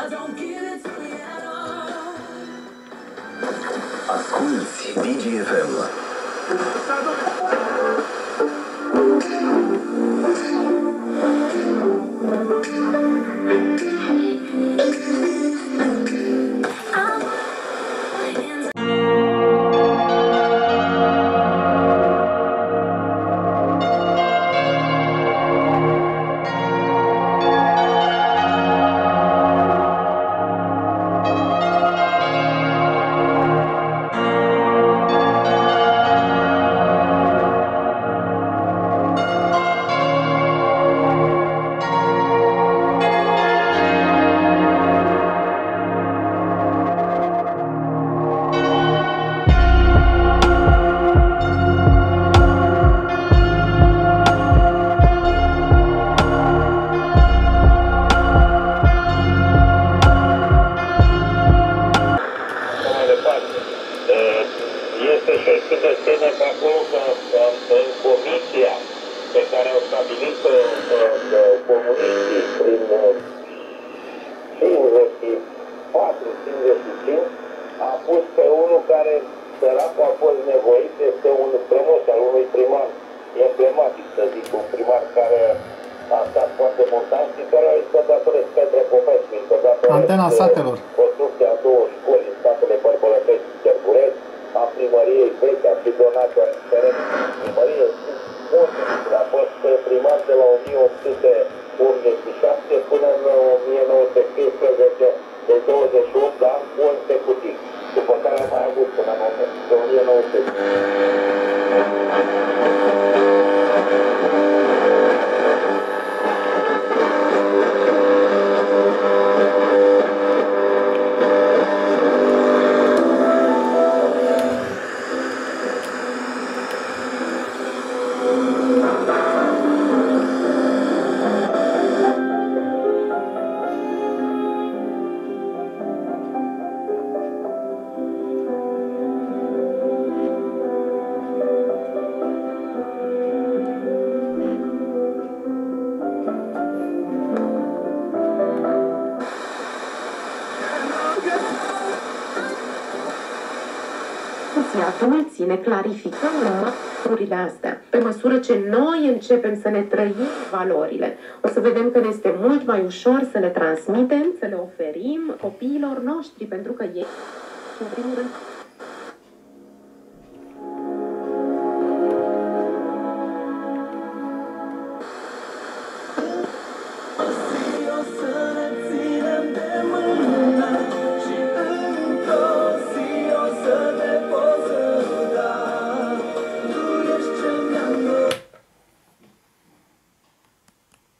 Asculți DGFM. Este și o ciudățenie pe acolo că în comisia pe care au stabilit-o comuniștii prin 54-55 a pus pe unul care săracul a fost nevoit, este un frumos al unui primar emblematic, să zic, un primar care a stat foarte mult ani și care a zis că datoresc Petre Popescu, că datoresc construcția a două școli în statele Bărbălătești și Cerburești, a primăriei vechi, a fi donat teren primărie. A fost primar de la 1887 până în 1915, de 28 de ani consecutiv, după care a mai avut până în 1915. Adulții ne clarificăm lucrurile astea. Pe măsură ce noi începem să ne trăim valorile, o să vedem că ne este mult mai ușor să le transmitem, să le oferim copiilor noștri, pentru că ei, în primul rând,